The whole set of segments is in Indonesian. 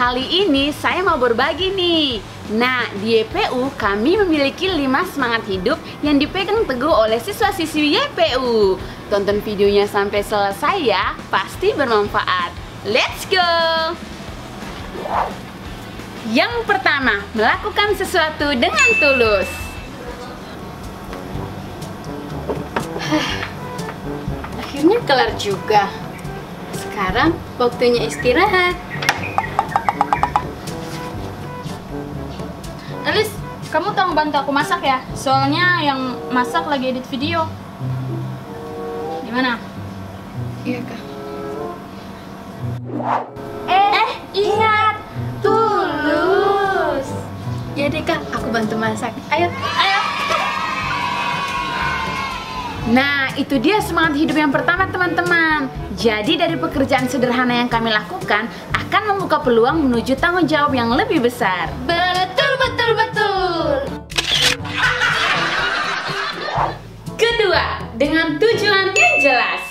Kali ini saya mau berbagi nih. Nah, di YPU kami memiliki 5 semangat hidup yang dipegang teguh oleh siswa-siswi YPU. Tonton videonya sampai selesai ya, pasti bermanfaat. Let's go! Yang pertama, melakukan sesuatu dengan tulus. Akhirnya kelar juga. Sekarang waktunya istirahat. Elis, kamu tolong bantu aku masak ya? Soalnya yang masak lagi edit video. Gimana? Iya, Kak. Ingat! Tulus! Ya deh, Kak, aku bantu masak. Ayo. Nah, itu dia semangat hidup yang pertama, teman-teman. Jadi dari pekerjaan sederhana yang kami lakukan akan membuka peluang menuju tanggung jawab yang lebih besar. Betul. Kedua, dengan tujuan yang jelas.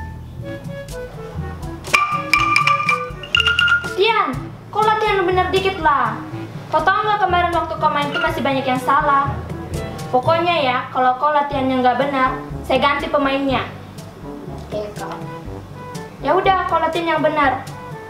Tian, kok latihan bener dikit lah. Kau tau nggak kemarin waktu kau main itu masih banyak yang salah. Pokoknya ya, kalau kau latihannya nggak benar, saya ganti pemainnya. Oke, Kak. Ya udah, kau latihan yang benar.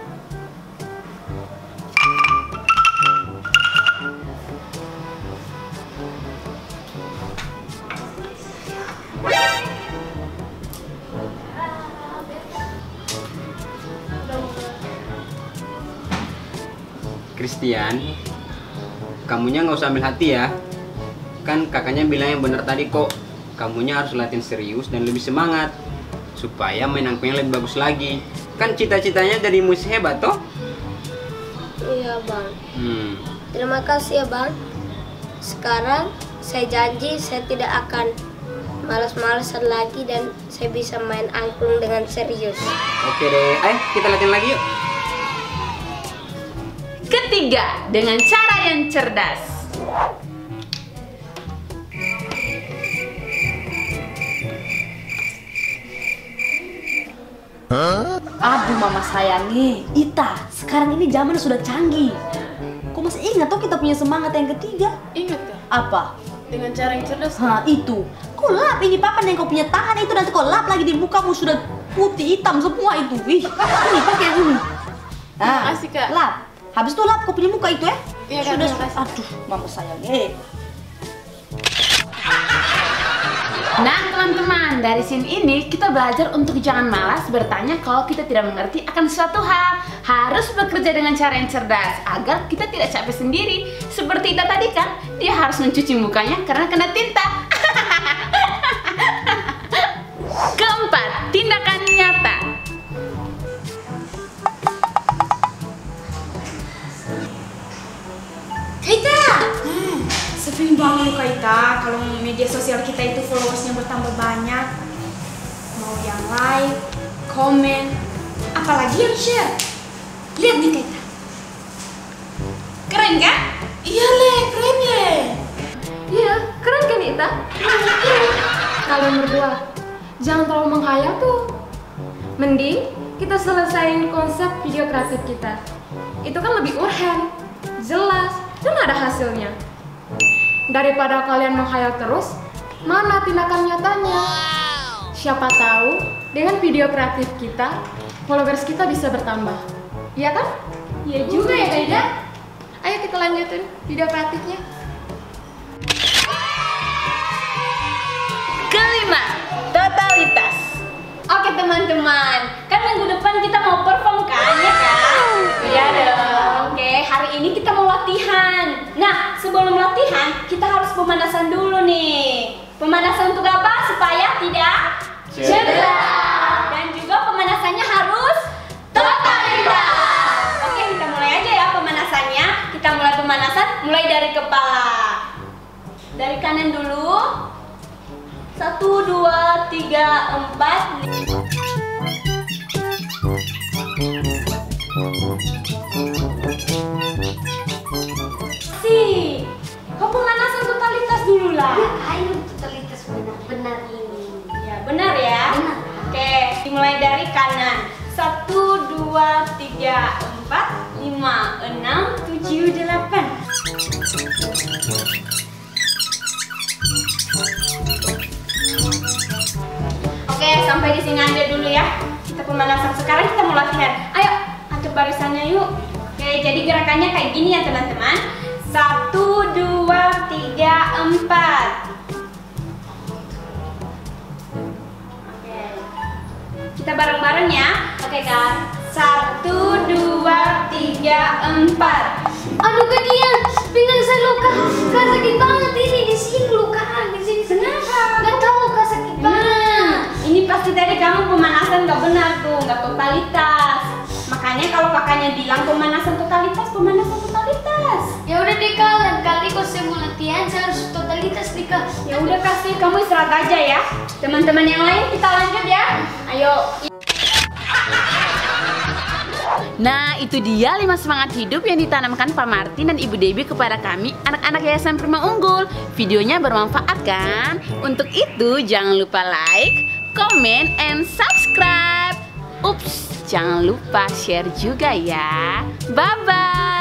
Christian, kamunya nggak usah ambil hati ya. Kan kakaknya bilang yang benar tadi kok. Kamunya harus latihan serius dan lebih semangat supaya main angklungnya lebih bagus lagi. Kan cita-citanya jadi musisi hebat toh? Iya, Bang. Terima kasih ya, Bang. Sekarang saya janji saya tidak akan malas-malasan lagi dan saya bisa main angklung dengan serius. Oke deh, ayo kita latihan lagi yuk. Ketiga, dengan cara yang cerdas. Aduh mama sayangi, Ita, sekarang ini zaman sudah canggih. Kok masih ingat toh kita punya semangat yang ketiga? Ingat, Kak? Apa? Dengan cara yang cerdas. Itu. Kau lap ini papan yang kau punya tangan itu, nanti kau lap lagi di mukamu sudah putih hitam semua itu. Ini pakai yang ini. Terima kasih, Kak. Lap. Habis itu lap kau punya muka itu ya? Iya, Kak, Sudah. terima kasih. Aduh mama sayangi. Nah, teman-teman, dari scene ini kita belajar untuk jangan malas bertanya kalau kita tidak mengerti akan suatu hal. Harus bekerja dengan cara yang cerdas agar kita tidak capek sendiri. Seperti Ita tadi kan, dia harus mencuci mukanya karena kena tinta. Keempat, tindakan nyata. Sering banget Kak Ita, kalau media sosial kita itu followersnya bertambah banyak. Mau yang like, komen, apalagi yang share. Lihat nih Kak Ita. Keren kan? Iya, Le, keren Le. Iya, keren kan Ita? Kalian berdua, jangan terlalu menghayal tuh. Mending kita selesaiin konsep video kreatif kita. Itu kan lebih urgen, jelas, dan ada hasilnya. Daripada kalian menghayal terus, mana tindakan nyatanya? Siapa tahu dengan video kreatif kita, followers kita bisa bertambah. Iya kan? Iya juga ya Kak Ida. Ayo kita lanjutin video kreatifnya. Kelima, totalitas. Oke teman-teman, kan minggu depan kita mau perform kan ya kan? Iya dong. Oke, hari ini kita mau latihan. Nah, sebelum latihan kita harus pemanasan dulu nih. Pemanasan untuk apa? Supaya tidak cedera. Dan juga pemanasannya harus totalitas. Oke, kita mulai aja ya pemanasannya. Kita mulai pemanasan mulai dari kepala. Dari kanan dulu. 1, 2, 3, 4. Kau pemanasan totalitas dulu lah. Ayo totalitas benar-benar ini. Ya, benar ya? Benar. Oke, dimulai dari kanan. 1, 2, 3, 4, 5, 6, 7, 8. Oke, sampai di sini aja dulu ya. Kita pemanasan. Sekarang kita mau latihan. Ayo, atur barisannya yuk. Oke, jadi gerakannya kayak gini ya teman-teman. 1, 2, 3, 4. Oke. Kita bareng-bareng ya. Oke kan? 1, 2, 3, 4. Aduh Kak Dian, pinggang saya luka. Kak sakit banget ini di sini luka. Di sini kenapa? Gak tahu Kak sakit banget. Ini pasti tadi kamu pemanasan gak benar tuh, gak totalitas. Makanya kalau kakaknya bilang pemanasan totalitas. Ya udah deh Kak, lain kali kalau saya mau latihan saya harus totalitas nih Kak. Ya udah kasih, kamu istirahat aja ya. Teman-teman yang lain kita lanjut ya. Ayo. Nah, itu dia 5 semangat hidup yang ditanamkan Pak Martin dan Ibu Debbie kepada kami, anak-anak Yayasan Prima Unggul. Videonya bermanfaat kan? Untuk itu jangan lupa like, comment, and subscribe. Ups, jangan lupa share juga ya. Bye-bye.